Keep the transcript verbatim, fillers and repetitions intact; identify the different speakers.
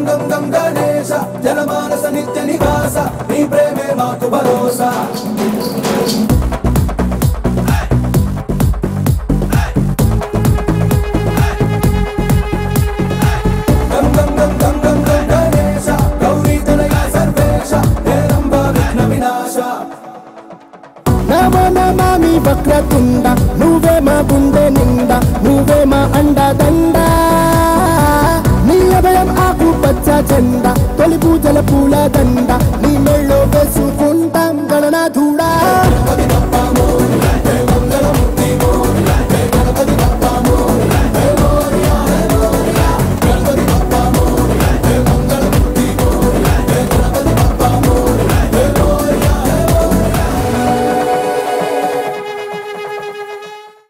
Speaker 1: గం గం గణేశ జనమానస నిత్య నివాస నీ ప్రేమే మాకు భరోసా గం గం గం గం గం గం గణేశ గౌరీ తనయ సర్వేశ హే రంభ విఘ్న వినాశ
Speaker 2: నమో నమామి వక్రతుండ నువ్వే మా గుండె నిండా నువ్వే మా అండదండ నీ అభయం ఆకు పచ్చ జెండా తొలి పూజల పూల దండ